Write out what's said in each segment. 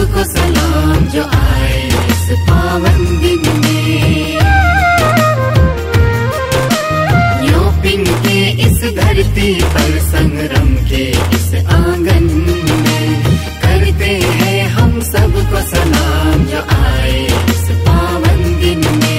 सबको सलाम जो आए इस पावन दिन में। न्योपिंग के इस धरती पर संग्राम के इस आंगन में करते हैं हम सबको सलाम जो आए इस पावन दिन में।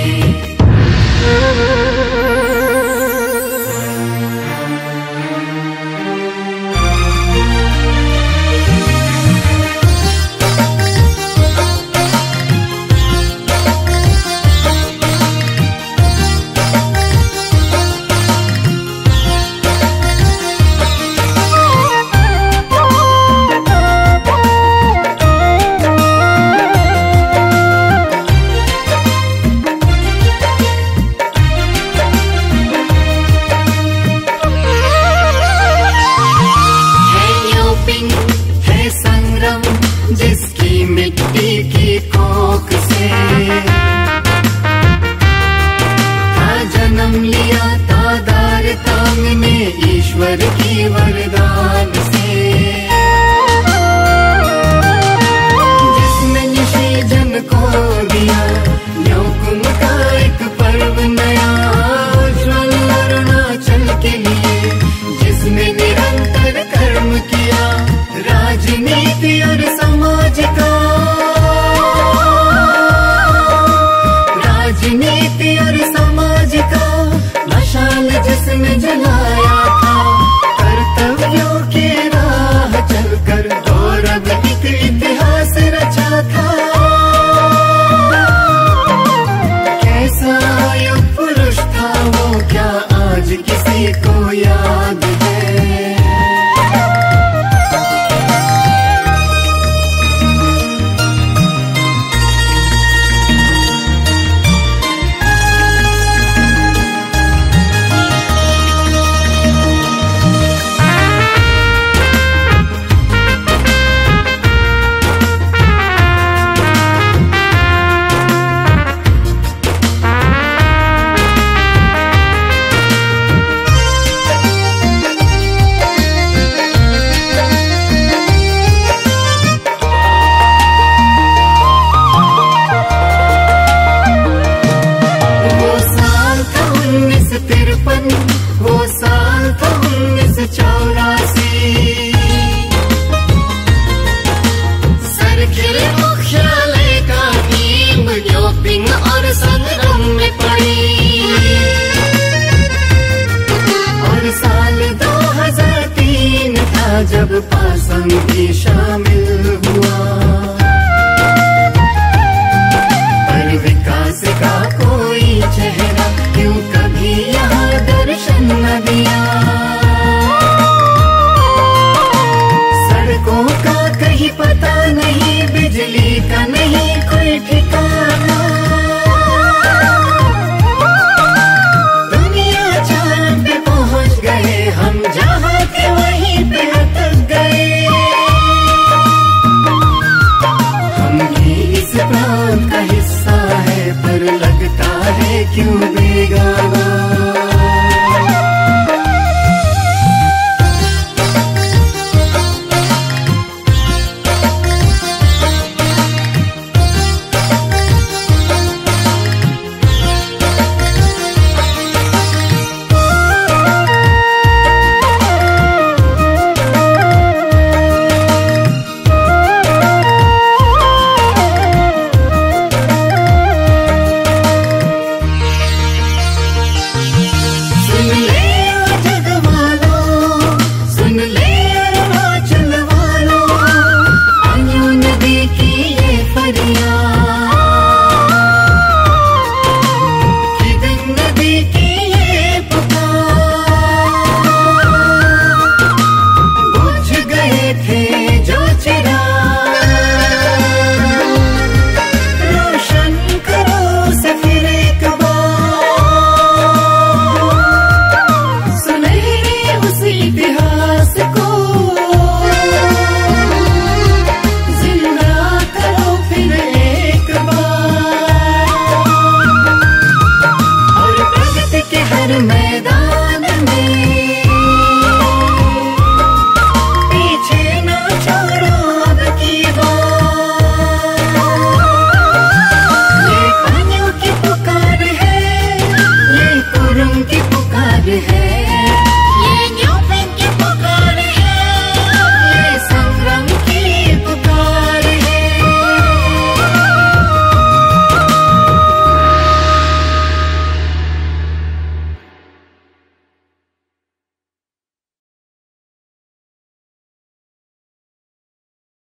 जिसकी मिट्टी की कोख से था जन्म लिया तादार तांग ने ईश्वर की वरदान से। जिसने निशी जन को दिया न्योकुम का एक पर्व नया उज्ज्वल अरुणाचल के लिए। जिसने निरंतर कर्म किया राजनीति और समाज का, राजनीति और समाज का मशाल जिसने जलाया था। कर्तव्यों की राह चलकर गौरव एक इतिहास रचा था। कैसा युग पुरुष था वो क्या आज किसी को याद है। वो साल था 1984। सरखिल मुख्यालय का नींव न्योपिंग और संगम में पड़ी। और साल 2003 था जब पासंग भी शामिल हुआ। पर विकास का कोई चेहरा क्यों कभी यहाँ दर्शन न दिया। सड़कों का कहीं पता नहीं, बिजली का नहीं कोई ठिकाना। दुनिया चांद पे पहुँच गए हम, जहाँ थे वहीं पे अटक गए। हम भी इस प्रांत का हिस्सा है पर लगता है क्यों